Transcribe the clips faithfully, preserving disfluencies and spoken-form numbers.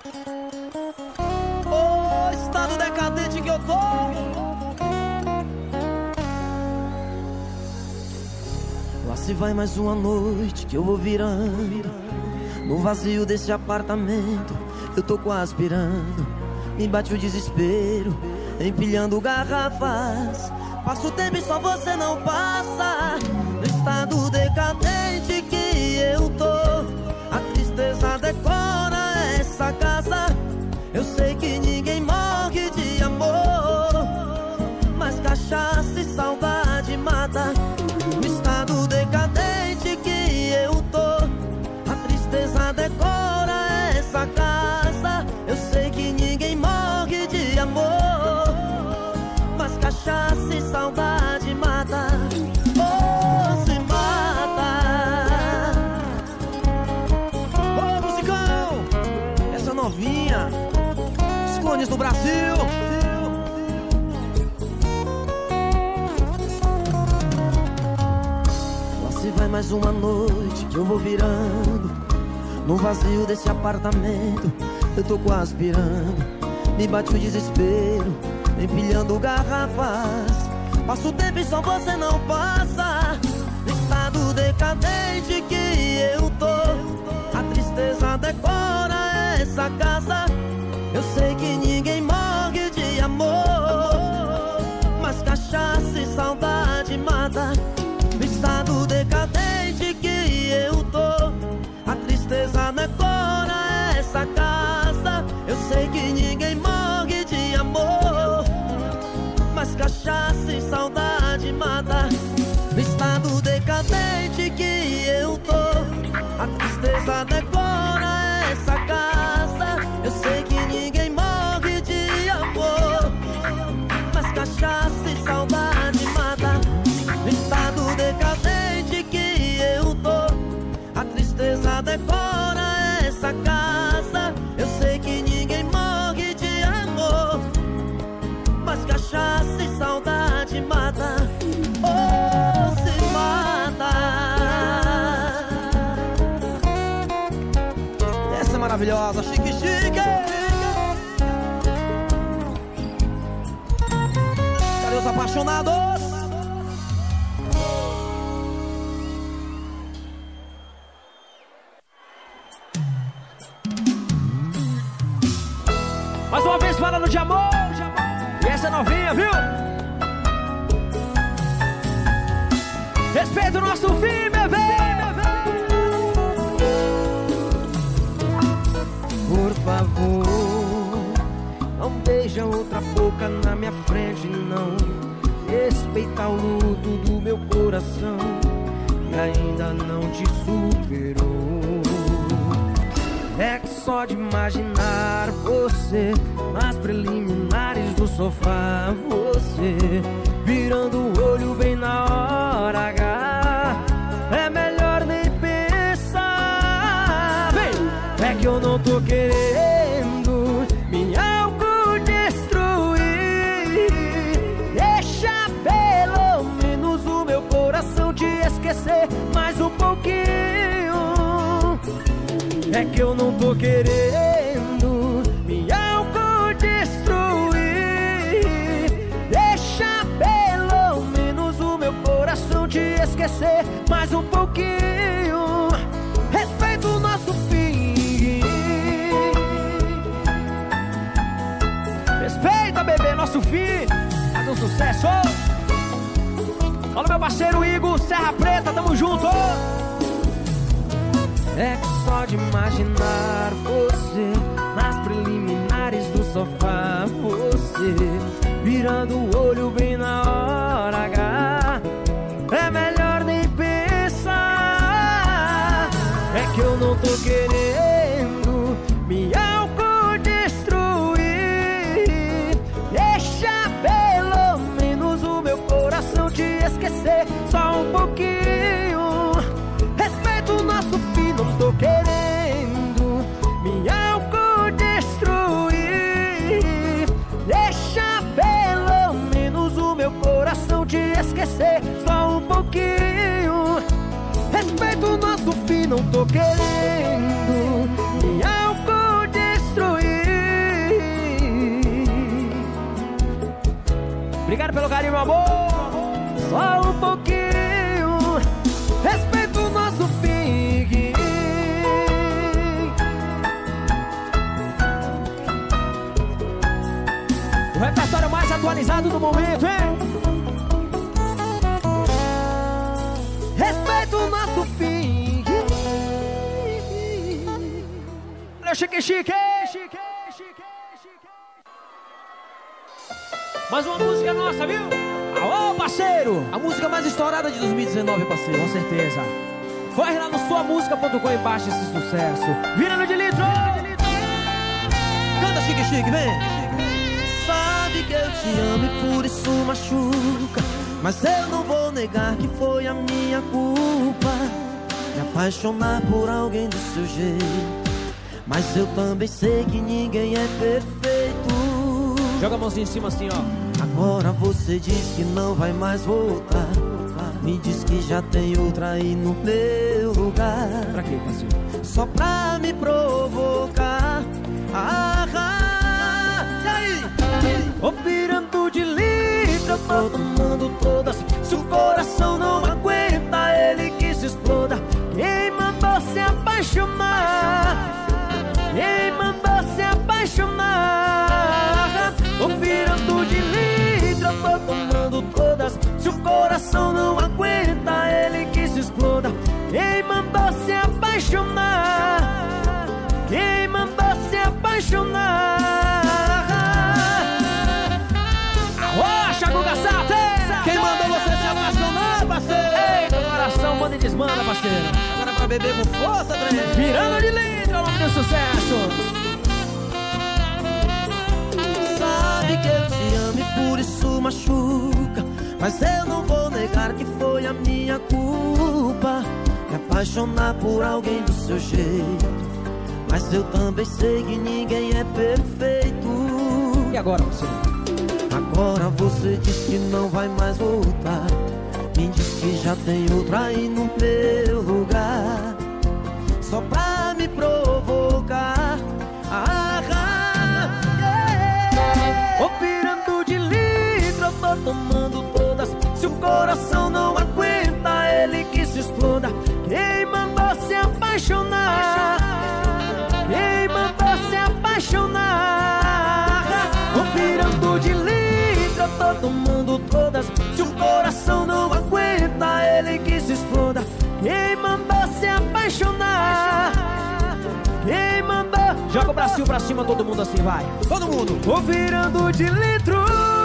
Ô, estado decadente que eu tô. Lá se vai mais uma noite que eu vou virando. No vazio desse apartamento eu tô quase pirando. Me bate o desespero, empilhando garrafas. Passa o tempo e só você não passa. No estado decadente que eu tô, a tristeza decora essa casa. Eu sei que ninguém morre de amor, mas cachaça e saudade mata. No estado decadente que eu tô, a tristeza decora essa casa. Eu sei que ninguém morre de amor, mas cachaça e saudade mata. Oh, se mata. Ô, musicão, essa novinha, os clones do Brasil. Lá se vai mais uma noite que eu vou virando. No vazio desse apartamento eu tô quase pirando. Me bate o desespero, empilhando garrafas. Passa o tempo e só você não passa. No estado decadente que eu tô, a tristeza decora essa casa. Eu sei que ninguém morre de amor, mas cachaça e saudade mata. No estado decadente que eu tô, a tristeza decora essa casa. Eu sei que ninguém morre de amor, mas cachaça e saudade mata. No estado decadente que eu tô, a tristeza decora essa casa. Eu sei que ninguém morre de amor, mas cachaça e saudade mata. No estado decadente que eu tô, a tristeza decora essa casa. Eu sei que ninguém morre de amor, mas cachaça e saudade mata. Oh, se mata. Essa é maravilhosa, chique, chique. Cadê os apaixonados? Mais uma vez falando de amor. E essa é novinha, viu? Respeita o nosso fim, bebê. Por favor, não beija outra boca na minha frente, não. Respeita o luto do meu coração, que ainda não te superou. É que só de imaginar você nas preliminares do sofá, você virando o olho bem na hora H, é melhor nem pensar. Vem! É que eu não tô querendo me autodestruir. Deixa pelo menos o meu coração te esquecer mais um pouquinho. É que eu não tô querendo me autodestruir. Deixa pelo menos o meu coração te esquecer mais um pouquinho. Respeita o nosso fim. Respeita, bebê, nosso fim. Faz um sucesso. Olha meu parceiro Igor, Serra Preta, tamo junto. É que só de imaginar você nas preliminares do sofá, você virando o olho bem na hora H, é melhor nem pensar. É que eu não tô querendo me autodestruir. Deixa pelo menos o meu coração te esquecer só um pouquinho. Respeita o nosso fim, não tô querendo me autodestruir. Deixa pelo menos o meu coração te esquecer só um pouquinho. Respeita o nosso fim, não tô querendo me autodestruir. Obrigado pelo carinho, meu amor. Só um pouquinho, respeita o nosso fim. O repertório mais atualizado do momento, hein? Respeita o nosso fim. Olha o chique, chique, chique, chique, chique. Mais uma música nossa, viu? Alô, parceiro! A música mais estourada de dois mil e dezenove, parceiro. Com certeza. Corre lá no sua música ponto com e baixa esse sucesso. Virando de litro! Canta, chique, chique, vem! Sabe que eu te amo e por isso machuca, mas eu não vou negar que foi a minha culpa me apaixonar por alguém do seu jeito. Mas eu também sei que ninguém é perfeito. Joga a mãozinha em cima assim, ó. Agora você diz que não vai mais voltar. Me diz que já tem outra aí no meu lugar. Pra quê, parceiro? Só pra me provocar. Ah, ah, e aí? Ô pirando de litro, eu tô tomando todas. Se o coração não aguenta, ele que se exploda. Quem mandou se apaixonar? Quem mandou se apaixonar? Tô virando de litro, eu tô tomando todas. Se o coração não aguenta, ele que se exploda. Quem mandou se apaixonar? Quem mandou se apaixonar? Rocha, Guga Sata! Quem mandou você se apaixonar, parceiro? Eita, coração, manda e desmanda, parceiro. Agora pra beber com força, André. Virando de litro, é o nome do sucesso. Sabe que eu te amo e por isso machuca, mas eu não vou negar que foi a minha culpa me apaixonar por alguém do seu jeito. Mas eu também sei que ninguém é perfeito. E agora, parceiro? Agora você diz que não vai mais voltar. Me diz que já tem outra aí no meu lugar. Só pra me provocar. Ah, ah, yeah. Ô pirando de litro, eu tô tomando todas. Se o coração não aguenta, ele que se exploda. Quem mandou se apaixonar? Quem mandou se apaixonar? Ô pirando de litro, eu tô tomando todas. Se o coração não aguenta, ele que se exploda. Quem mandou se apaixonar? Quem mandou? Joga o bracinho pra cima, todo mundo assim, vai. Todo mundo. Ô virando de litro.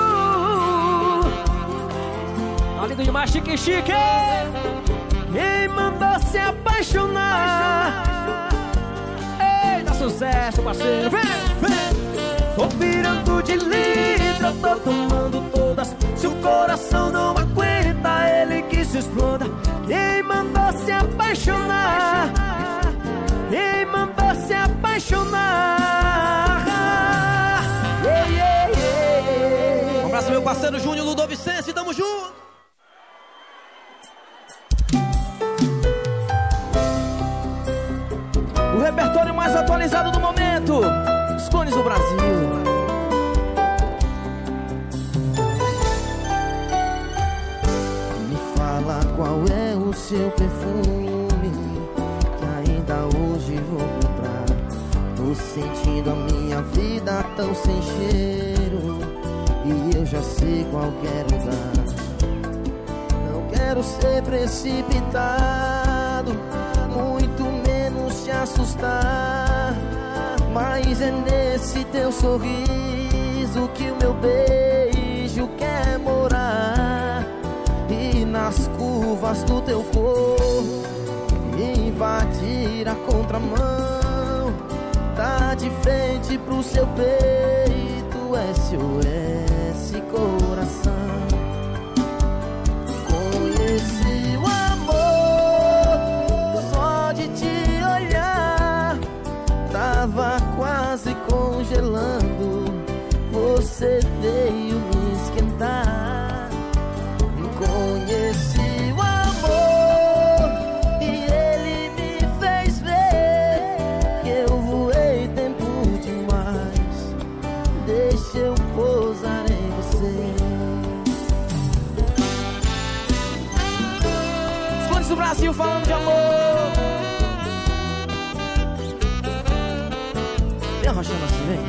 Tá lindo demais, chique, chique. Quem mandou se apaixonar? Eita, sucesso, parceiro. Vem, vem. Tô virando de litro, eu tô tomando todas. Se o coração não aguenta, ele que se exploda. Quem mandou se apaixonar? Quem mandou se apaixonar? Yeah, yeah, yeah. Um abraço, meu parceiro Júnior Ludovicense, tamo junto. O repertório mais atualizado do momento. Os cones do Brasil. Me fala qual é o seu perfume, que ainda hoje vou comprar. Tô sentindo a minha vida tão sem cheiro, e eu já sei qual quero dar. Não quero ser precipitado, muito menos te assustar. Mas é nesse teu sorriso que o meu beijo quer morar. E nas curvas do teu corpo invadir a contramão. Tá de frente pro seu peito, S O S coração. Conheci o amor só de te olhar. Tava quase congelando, você veio me esquentar. Conheci o amor e ele me fez ver que eu voei tempo demais. Deixa eu pousar em você. Brasil falando de amor. Vem arrochando assim, vem.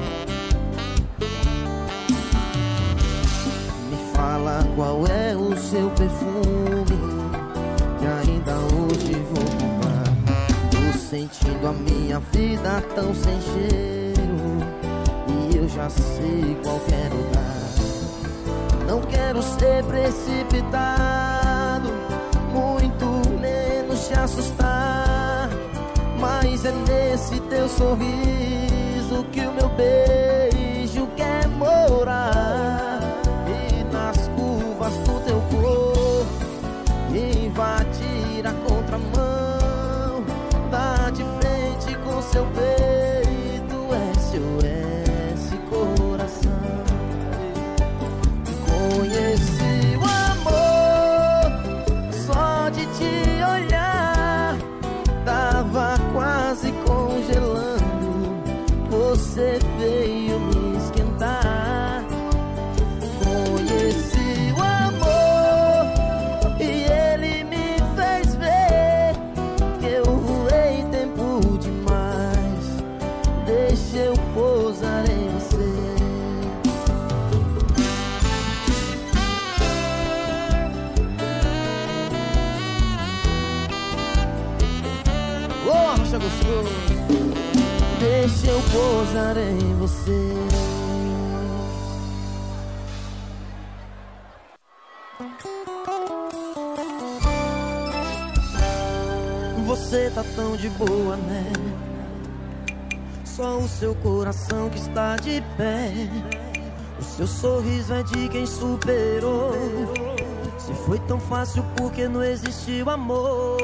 Me fala qual é o seu perfume, que ainda hoje vou comprar. Tô sentindo a minha vida tão sem cheiro, e eu já sei qual quero dar. Não quero ser precipitado, muito menos te assustar, mas é nesse teu sorriso que o meu beijo quer morar. E nas curvas do teu corpo invadir a contramão, dá de frente com seu peito, S O S coração. Conheci o amor só de te olhar, tava quase congelando, você veio me esquentar. Conheci o amor e ele me fez ver que eu voei tempo demais, deixa eu pousar em você. Arrocha gostoso, deixa eu pousar em você. Você tá tão de boa, né? Só o seu coração que está de pé. O seu sorriso é de quem superou. Se foi tão fácil porque não existiu amor.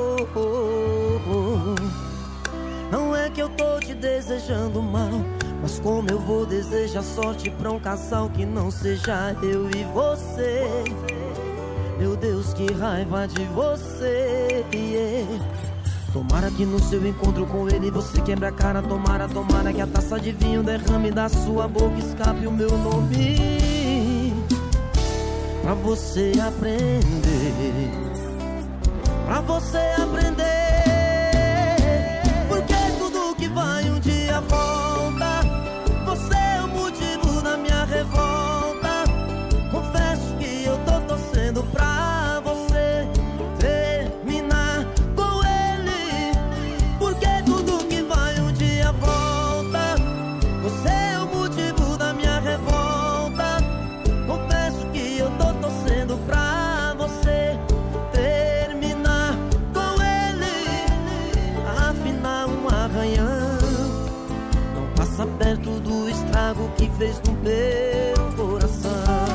Não é que eu tô te desejando mal, mas como eu vou desejar sorte pra um casal que não seja eu e você. Meu Deus, que raiva de você, yeah. Tomara que no seu encontro com ele você quebre a cara. Tomara, tomara que a taça de vinho derrame da sua boca, escape o meu nome, pra você aprender, pra você aprender. Porque tudo que vai um dia volta, você é o motivo da minha revolta. Confesso que eu tô torcendo pra você terminar com ele. Porque tudo que vai um dia volta, você é o motivo da minha revolta. Confesso que eu tô torcendo pra você terminar com ele. Afinal, um arranhão não passa perto do estrago que fez no meu coração.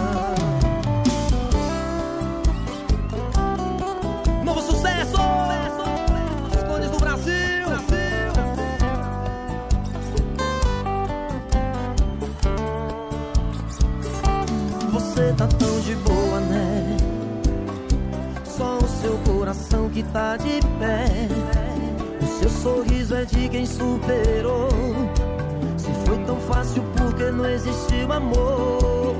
Novo sucesso! As cores do Brasil! Você tá tão de boa, né? Só o seu coração que tá de pé. O seu sorriso é de quem superou. Se foi tão fácil porque não existiu amor.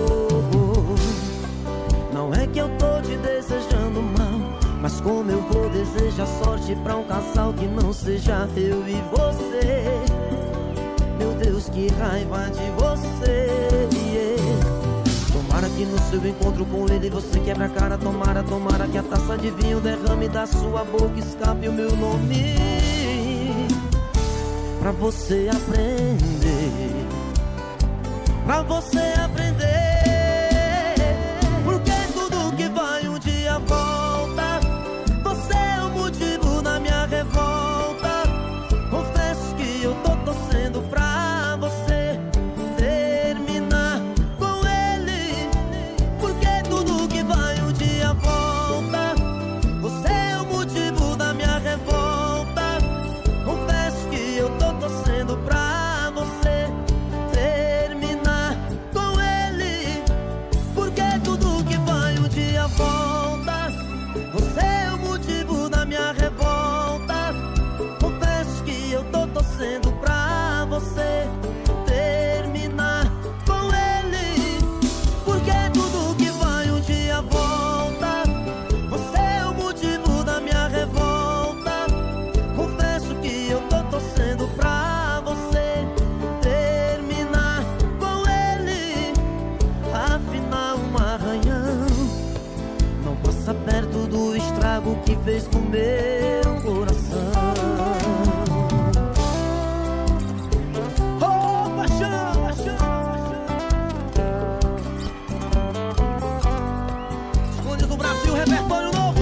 Não é que eu tô te desejando mal, mas como eu vou desejar sorte pra um casal que não seja eu e você. Meu Deus, que raiva de você, yeah. Tomara que no seu encontro com ele você quebre a cara. Tomara, tomara que a taça de vinho derrame da sua boca, escape o meu nome, pra você aprender, pra você aprender. Porque tudo que vai um dia volta, você é o motivo da minha revolta. Confesso que eu tô torcendo pra você terminar com ele. Porque tudo que vai um dia volta, você é o motivo da minha revolta. Confesso que eu tô torcendo pra você terminar com ele. vez com meu coração. Oh, paixão, paixão, paixão. Esconde do Brasil, repertório novo.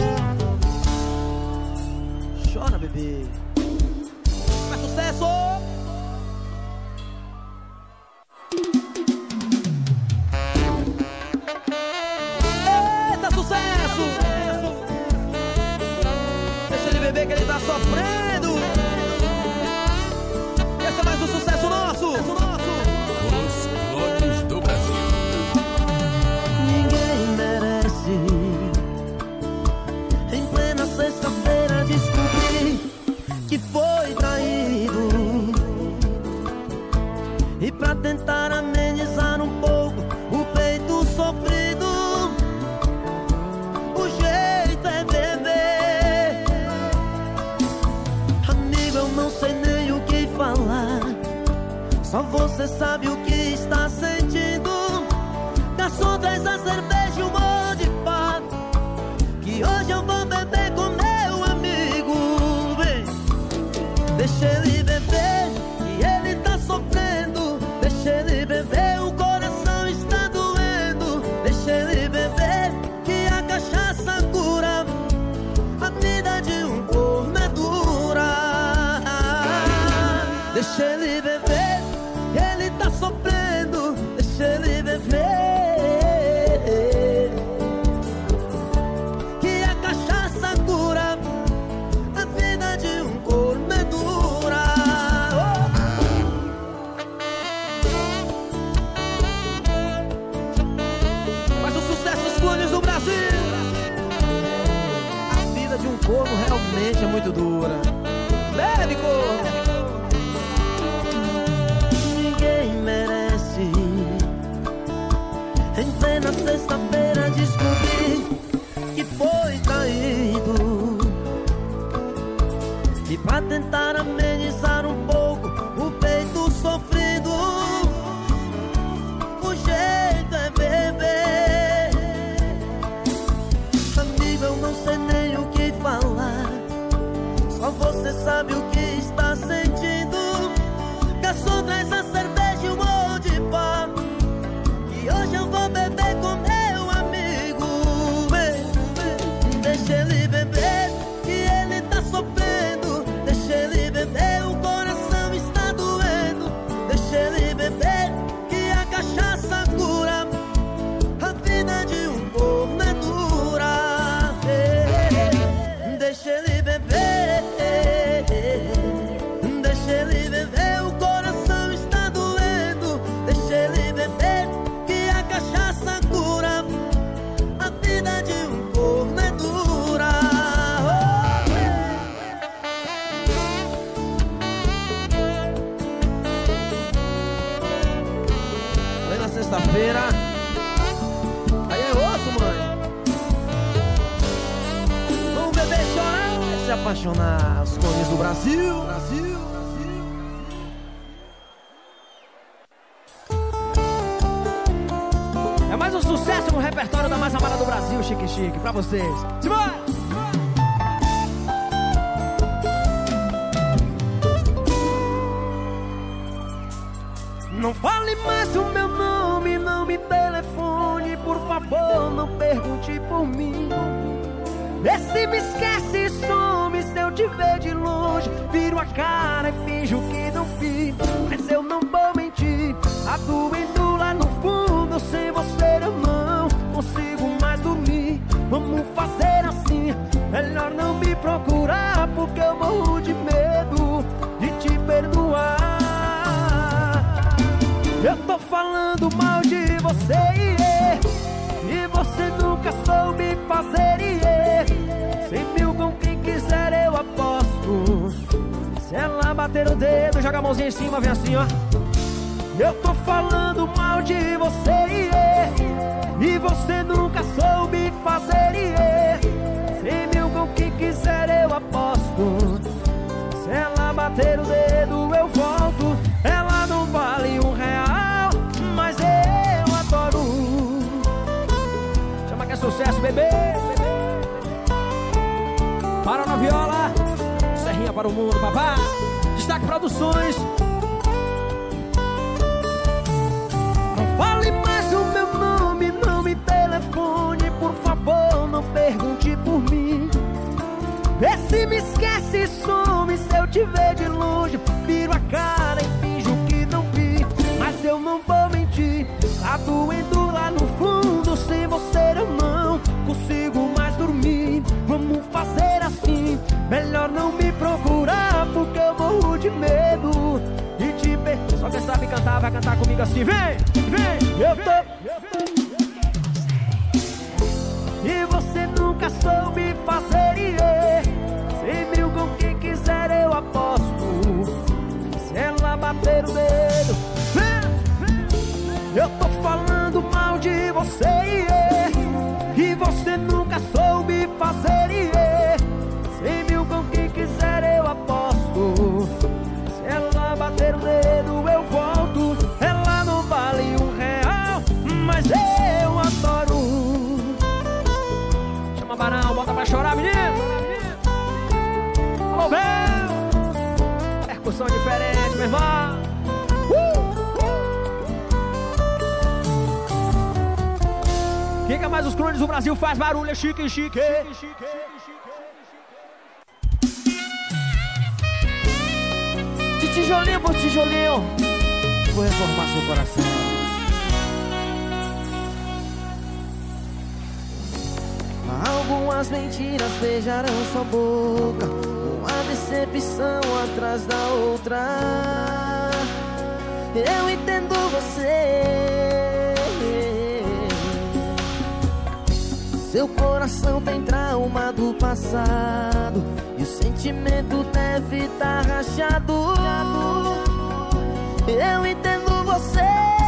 Chora, bebê. Faz sucesso. Que ele tá sofrendo. Esse é mais um sucesso nosso. Os clones do Brasil. Ninguém merece. Em plena sexta-feira descobri que foi traído. E pra tentar amenizar um pouco o peito sofrido, o jeito é beber. Não sei nem o que falar, só você sabe o que está sentindo. Garçom, traz a cerveja e um monte de pá, que hoje eu vou beber com meu amigo. Vem, deixa ele beber, que ele tá sofrendo. Deixa ele beber, o coração está doendo. Deixa ele beber, que a cachaça cura. A vida de um corno é dura. Deixa ele beber, ele tá sofrendo. Deixa ele beber, que a cachaça cura. A vida de um corno é dura. Faz o sucesso dos clones do Brasil. A vida de um corno realmente é muito dura. Bebe, corno. Merece. Em plena sexta-feira descobri que foi traído. E pra tentar amenizar um pouco o peito sofrido, o jeito é beber. Amigo, eu não sei nem o que falar, só você sabe o que está sentindo. Garçom, traz a cerveja e um monte de pá, que hoje eu vou beber com meu amigo. Vem, vem, deixa ele beber, que ele tá sofrendo. Deixa ele beber, o coração está doendo. Deixa ele beber, que a cachaça cura. A vida de um corno é dura. Deixa ele beber, deixa ele beber, o coração está doendo. Deixa ele beber, que a cachaça cura. A vida de um corno é dura. Foi na sexta-feira. Aí é osso, mãe. Vamos beber, chorar e se apaixonar. Os clones do Brasil. Brasil. Mais um sucesso no repertório da mais amada do Brasil, Chique Chique, pra vocês. Simbora! Não fale mais o meu nome, não me telefone, por favor, não pergunte por mim. Vê se me esquece e some, se eu te ver de longe, viro a cara e finjo que não vi. Mas eu não vou mentir, tá doendo lá no fundo, sem você eu não consigo mais dormir. Vamos fazer assim, melhor não me procurar, porque eu morro de medo de te perdoar. Eu tô falando mal de você, yeah, e você nunca soube fazer, yeah. Cem mil com quem quiser eu aposto. Se ela bater o dedo, joga a mãozinha em cima, vem assim, ó. Eu tô falando mal de você, yeah, e você nunca soube fazer, yeah. Cem mil com quem quiser eu aposto. Se ela bater o dedo eu volto. Ela não vale um real, mas eu adoro. Chama que é sucesso, bebê. para o mundo, papai. Destaque Produções. Não fale mais o meu nome, não me telefone, por favor, não pergunte por mim. Vê se me esquece e some, se eu te ver de longe, viro a cara e finjo que não vi. Mas eu não vou mentir, tá doendo lá no fundo, sem você eu não consigo mais dormir. Vamos fazer assim, melhor não me procurar, porque eu morro de medo de te perder. Só quem sabe cantar vai cantar comigo assim. Vem, vem, eu tô. E você nunca soube fazer, yeah. Cem mil com quem quiser eu aposto. Se ela bater o dedo, eu tô falando mal de você, yeah. E você nunca soube fazer, yeah. Cem mil com quem quiser eu aposto. Se ela bater o dedo eu volto. Ela não vale um real, mas eu adoro. Chama Barão, bota pra chorar, menino. Alô, Bel. Percussão diferente, meu irmão. uh, uh. Quem que é mais os clones do Brasil faz barulho, é chique, chique, chique, chique. De tijolinho por tijolinho, vou reformar seu coração. Algumas mentiras beijarão sua boca, uma decepção atrás da outra. Eu entendo você. Seu coração tem trauma do passado e o sentimento deve estar rachado. Eu entendo você.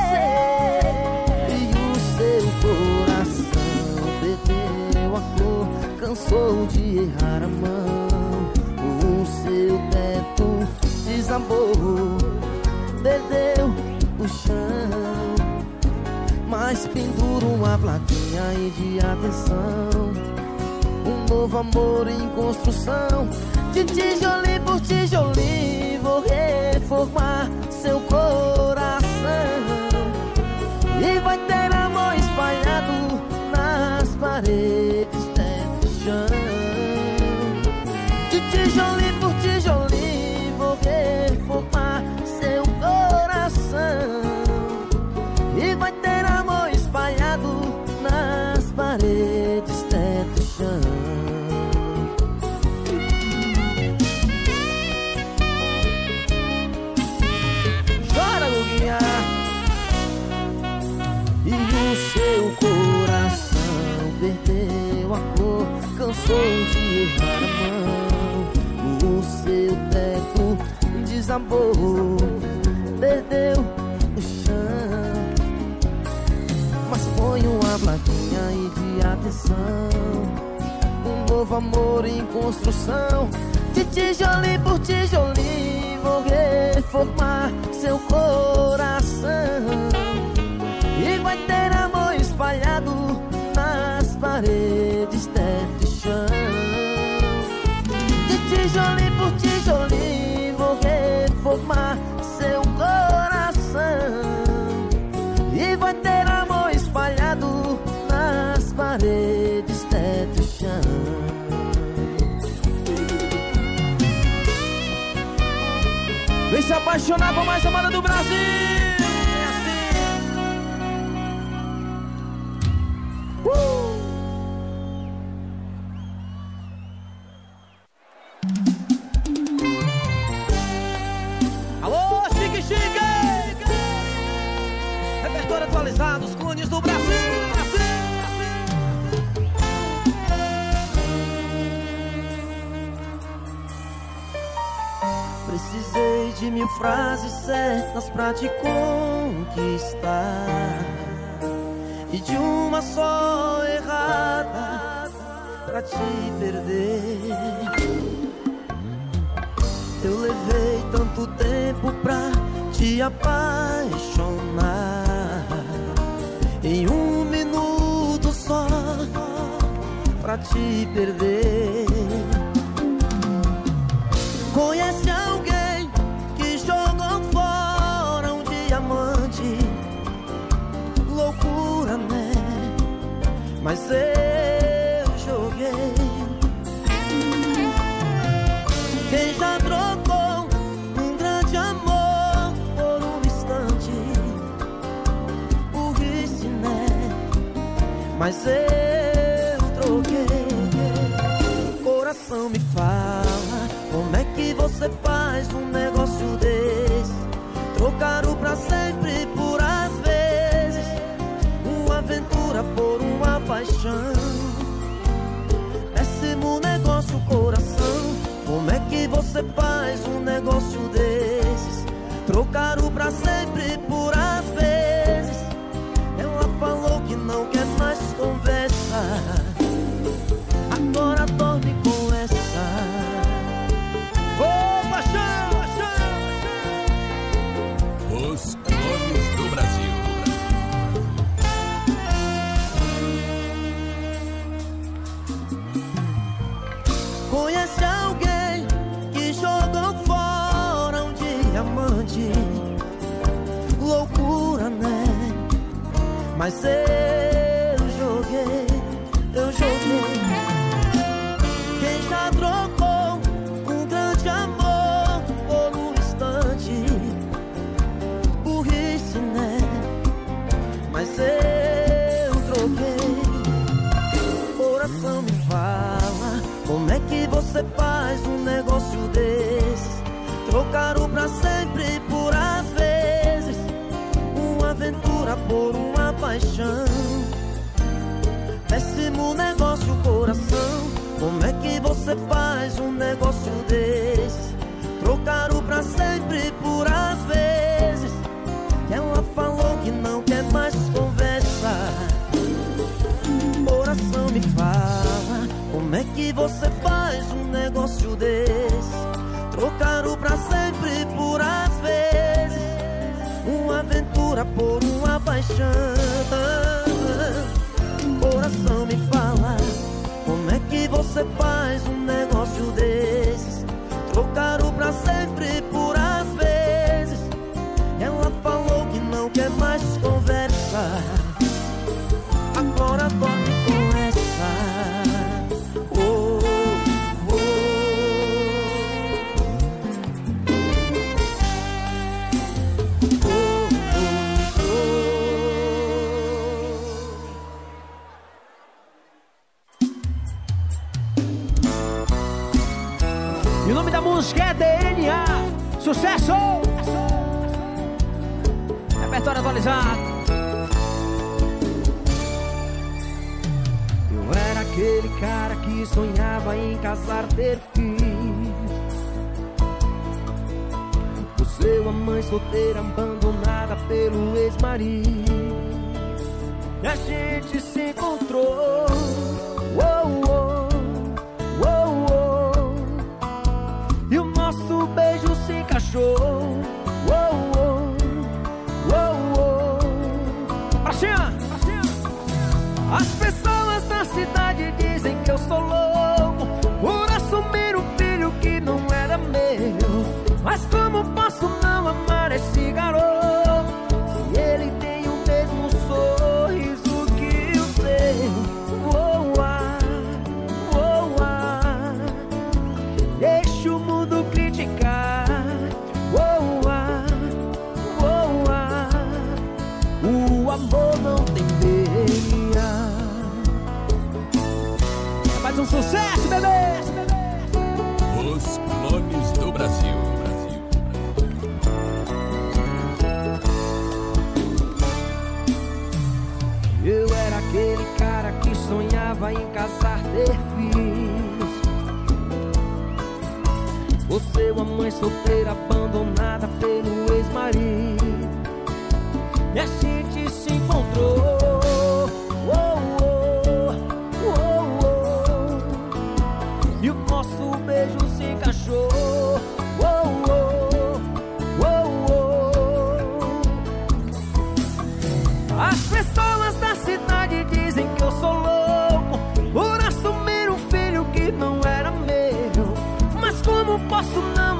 E o seu coração perdeu a cor, cansou de errar a mão. O seu teto desabou, perdeu o chão. Mas pendura uma plaquinha aí de atenção. Um novo amor em construção. De tijolinho por tijolinho vou reformar seu coração. E vai ter amor espalhado nas paredes, teto e chão. De tijolinho por tijolinho vou reformar seu coração. E vai ter amor espalhado nas paredes, teto e chão. Chora, Guguinha. E o seu coração perdeu a cor, cansou de errar a mão. O seu teto desabou, perdeu o chão. Mas põe uma plaquinha aí de atenção. Um novo amor em construção. De tijolinho por tijolinho vou reformar seu coração. E vai ter amor espalhado nas paredes, teto e chão. De tijolinho por tijolinho vou reformar seu coração. E vai ter amor espalhado nas paredes, teto e chão. Vem se apaixonar por mais amada do Brasil. É assim. uh! Alô, chique, chique. Repertório atualizado, os clones do Brasil. Precisei de mil frases certas pra te conquistar, e de uma só errada pra te perder. Eu levei tanto tempo pra te apaixonar, em um minuto só pra te perder. Conhece alguém que jogou fora um diamante? Loucura, né? Mas eu joguei. Quem já trocou um grande amor por um instante? Burrice, né? Mas eu troquei. Coração, me fala, como é que você faz um negócio desse? Trocar o pra sempre por às vezes, uma aventura por uma paixão. Péssimo negócio, coração. Como é que você faz um negócio desses? Trocar o pra sempre por às vezes. Ela falou que não quer mais conversa, agora dorme com essa. Ô, oh, paixão, paixão, paixão. Os clones do Brasil. Conhece alguém que jogou fora um diamante? Loucura, né? Mas eu joguei, eu joguei. Quem já trocou um grande amor por um instante? Burrice, né? Mas eu troquei. Coração, me fala, como é que você faz um negócio desses? Trocar o pra sempre por às vezes, uma aventura por uma paixão. Péssimo negócio, coração. Como é que você faz um negócio desses? Trocar o pra sempre por às vezes. Ela falou que não quer mais conversa. Coração, me fala, como é que você faz um negócio desse? Trocar o pra sempre por às vezes, uma aventura por uma paixão. Coração, me fala, como é que você faz um negócio desses? Trocar o pra sempre por às vezes. Ela falou que não quer mais conversa, agora dorme com essa. Oh, oh. Oh, oh, oh. E o nome da música é D N A. Sucesso! Repertório atualizado. Aquele cara que sonhava em casar, ter filhos. Você, uma mãe solteira abandonada pelo ex-marido. E a gente se encontrou. Oh, oh, oh, oh. E o nosso beijo se encaixou. Oh, oh, oh, oh. Pra cima, pra cima. As pessoas da cidade dizem que eu sou louco por assumir um filho que não era meu. Mas como posso não amar esse garoto se ele tem o mesmo sorriso que o seu? Oh, ah, oh, ah. Deixa o mundo criticar. Oh, ah, oh, ah. O amor não tem D N A. Faz um sucesso, bebê! Os clones do Brasil. Brasil. Eu era aquele cara que sonhava em casar, ter filhos. Você, uma mãe solteira abandonada pelo ex-marido. E a gente se encontrou. E o nosso beijo se encaixou. Oh, oh, oh, oh. As pessoas da cidade dizem que eu sou louco por assumir um filho que não era meu. Mas como posso não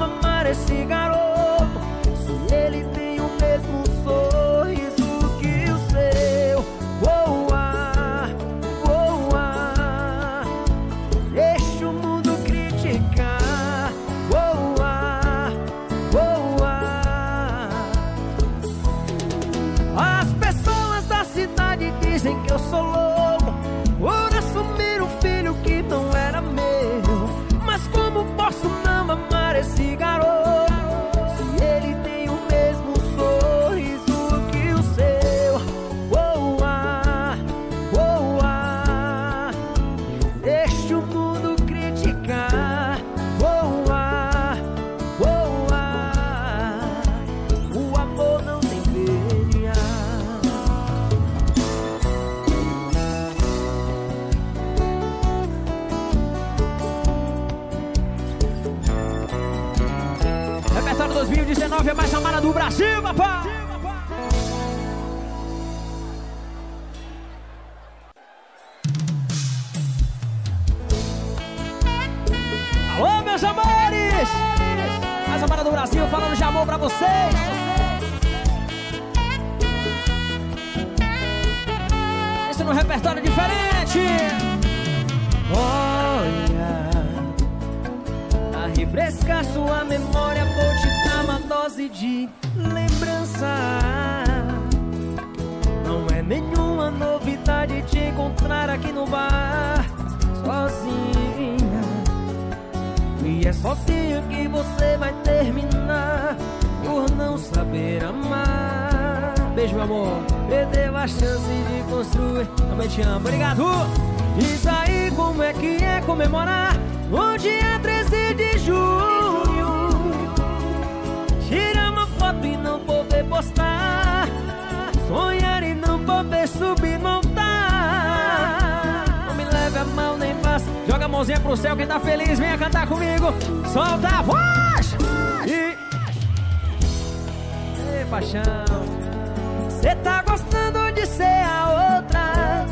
Dizem que eu sou louco por assumir um filho que não era meu. Mas como posso não amar esse garoto se ele tem o mesmo sorriso que o seu? Oh, ah, oh, ah. Deixa o mundo criticar. Oh, ah, oh, ah. O amor não tem feria. Repertório dois mil e dezenove é mais amada do Brasil, papai! Alô, meus amores! Mais amada do Brasil, falando de amor pra vocês! Esse é um repertório diferente! Olha, a refrescar sua memória, vou te dar uma dose de lembrança. Não é nenhuma novidade te encontrar aqui no bar sozinha. E é sozinha que você vai terminar por não saber amar. Beijo, meu amor. Perdeu a chance de construir. Também te amo, obrigado. Diz aí como é que é comemorar o dia treze de junho. Tirar uma foto e não poder postar. Sonhar e não poder subir, montar. Não me leve a mão nem faça. Joga a mãozinha pro céu, quem tá feliz venha cantar comigo. Solta a voz. E... Ei, paixão, cê tá gostando de ser a outra.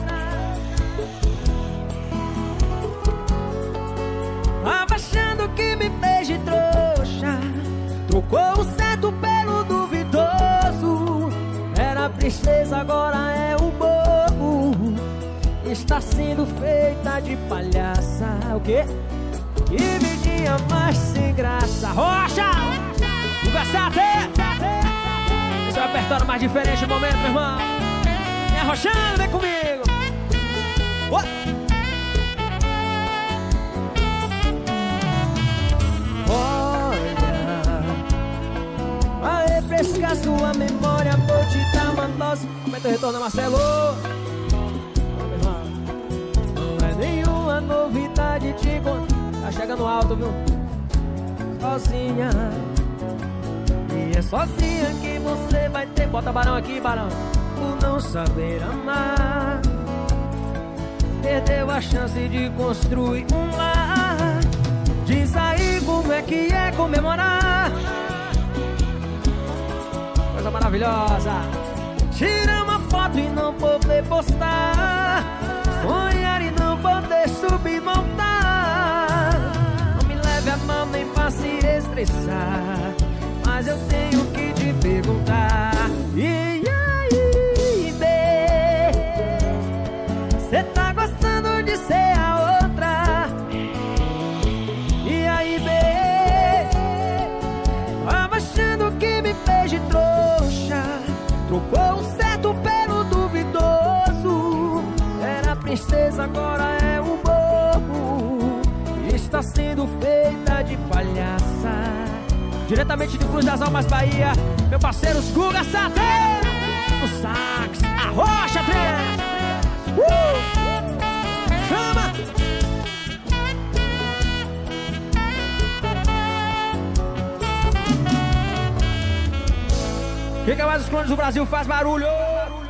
Tava achando que me fez de trouxa. Trocou o certo pelo duvidoso. Era princesa, agora é um bobo. Está sendo feita de palhaça. O quê? Que vidinha mais sem graça. Rocha! Ugaçate! Esse é o repertório mais diferente do momento, meu irmão. Me arrochando, vem comigo. Oh! Refrescar sua memória, vou te dar uma dose. Aumenta o retorno, Marcelo. Não é nenhuma novidade te encontrar. Tá chegando alto, viu? Sozinha. E é sozinha que você vai ter. Bota Barão aqui, Barão. Por não saber amar. Perdeu a chance de construir um lar. Diz aí como é que é comemorar. Coisa maravilhosa. Tira uma foto e não poder postar. Sonhar e não poder subir, montar. Não me leve a mão nem faça estressar. Mas eu tenho que te perguntar. E aí, bê, cê tá gostando de ser a outra? E aí, bê, tava achando que me fez de trouxa. Trocou o certo pelo duvidoso. Era princesa, agora é um bobo. Está sendo feita de palhaça. Diretamente de Cruz das Almas, Bahia, meu parceiro Guga Sate. No sax, a Rocha três. Uh! Chama! Quem quer mais os clones do Brasil faz barulho!